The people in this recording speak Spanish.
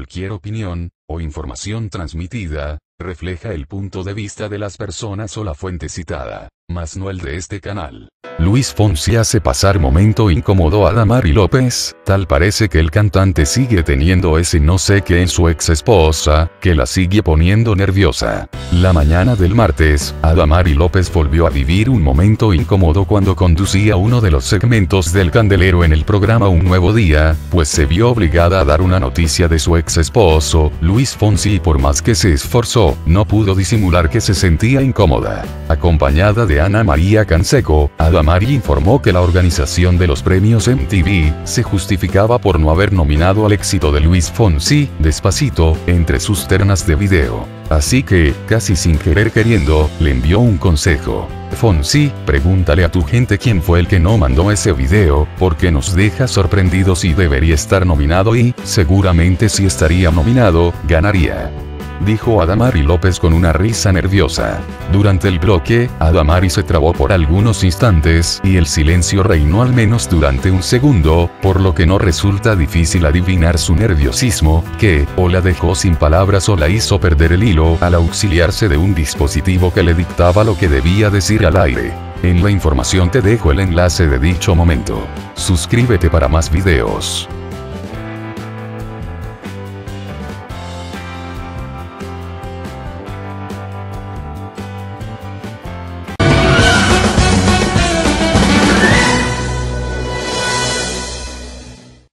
cualquier opinión, o información transmitida, refleja el punto de vista de las personas o la fuente citada, mas no el de este canal. Luis Fonsi hace pasar momento incómodo a Adamari López, tal parece que el cantante sigue teniendo ese no sé qué en su ex esposa, que la sigue poniendo nerviosa. La mañana del martes, Adamari López volvió a vivir un momento incómodo cuando conducía uno de los segmentos del Candelero en el programa Un Nuevo Día, pues se vio obligada a dar una noticia de su ex esposo, Luis Fonsi, y por más que se esforzó, no pudo disimular que se sentía incómoda. Acompañada de Ana María Canseco, Adamari informó que la organización de los premios MTV se justificaba por no haber nominado al éxito de Luis Fonsi, Despacito, entre sus ternas de video. Así que, casi sin querer queriendo, le envió un consejo. Fonsi, pregúntale a tu gente quién fue el que no mandó ese video, porque nos deja sorprendidos y debería estar nominado y, seguramente si estaría nominado, ganaría. Dijo Adamari López con una risa nerviosa. Durante el bloque, Adamari se trabó por algunos instantes y el silencio reinó al menos durante un segundo, por lo que no resulta difícil adivinar su nerviosismo, que, o la dejó sin palabras o la hizo perder el hilo al auxiliarse de un dispositivo que le dictaba lo que debía decir al aire. En la información te dejo el enlace de dicho momento. Suscríbete para más videos.